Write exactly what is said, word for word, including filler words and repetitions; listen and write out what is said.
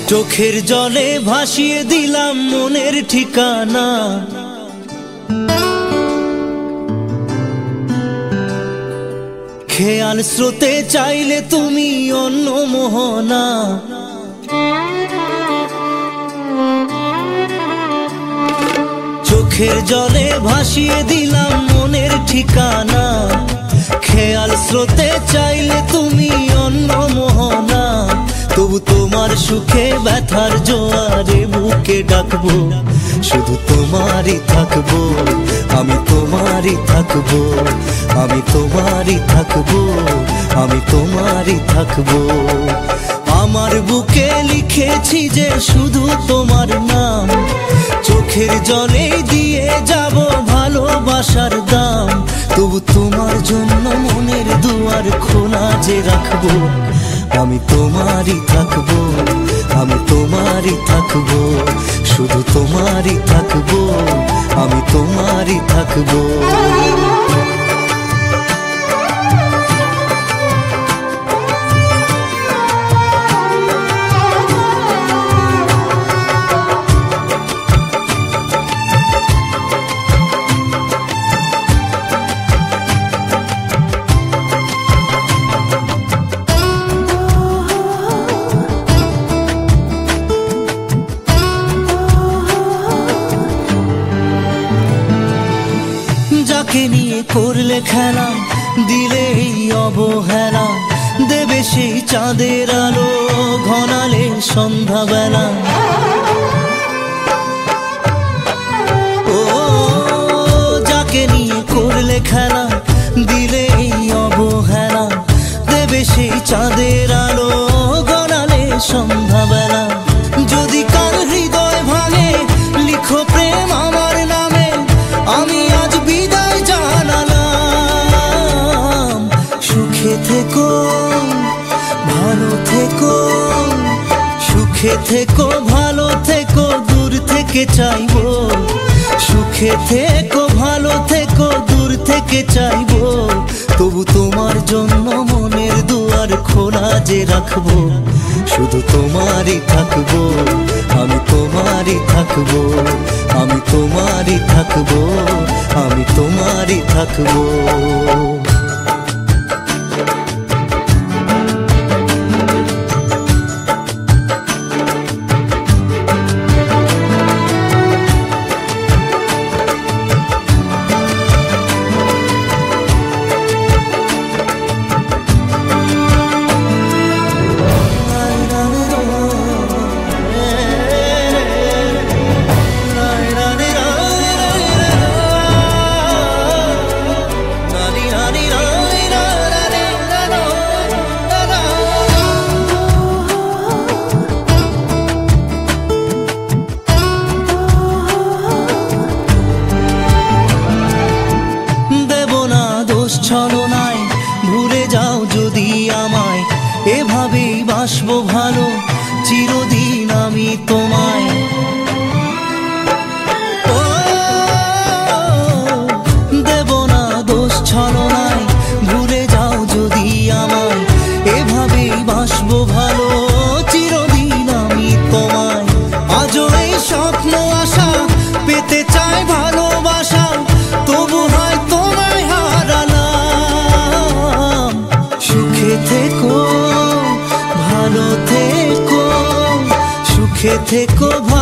চোখের জলে ভাসিয়ে দিলাম মনের ঠিকানা। খেয়াল স্রোতে চাইলে তুমি অন্য মোহনা। চোখের জলে ভাসিয়ে দিলাম মনের ঠিকানা। খেয়াল স্রোতে চাইলে তুমি অন্য মোহনা। তবু তোমার সুখে ব্যথার জোয়ারে বুকে ডাকবো, শুধু তোমারই থাকবো, আমি তোমারই থাকবো, আমি তোমারই থাকবো, আমি তোমারই থাকবো। আমার বুকে লিখেছি যে শুধু তোমার নাম, চোখের জলে দিয়ে যাব ভালোবাসার দাম। তবু তোমার জন্য মনের দুয়ার খোলা যে রাখবো, আমি তোমারই থাকবো, আমি তোমারই থাকবো, শুধু তোমারই থাকবো, আমি তোমারই থাকবো। যাকে নিয়ে করলে খেলা, দিলে এই অবহেলা, দেবে সেই চাঁদের আলো ঘনালে সন্ধ্যাবেলা। ও যাকে নিয়ে করলে খেলা, দিলে এই অবহেলা, দেবে সেই চাঁদের আলো ঘনালে সন্ধ্যাবেলা। যদি কার হৃদয় ভাঙে লিখো প্রেম আমার নামে, আমি আজ বিদায় জানালাম। সুখে থেকো ভালো থেকো, সুখে থেকো ভালো থেকো, দূর থেকে চাইবো। সুখে থেকো ভালো থেকো, দূর থেকে চাইবো। তবু তোমার জন্য মনের দুয়ার খোলা যে রাখবো, শুধু তোমারই থাকবো, আমি তোমারই থাকবো, আমি তোমারই থাকবো, আমি তোমারই থাকবো। ছলনায় ভুলে যাও যদি আমায়, এভাবেই বাসবো ভালো চিরদিন আমি তোমায়। ও দেব না দোষ ছলনায়, ভুলে যাও যদি আমায়, এভাবেই বাসবো ভালো চিরদিন আমি তোমায়। আজও এই স্বপ্ন আশা পেতে চাই ভালোবাসা, তবু হয় তোমায় হারালাম। সুখে থেকো ভালো থেকো, সুখে থেকো।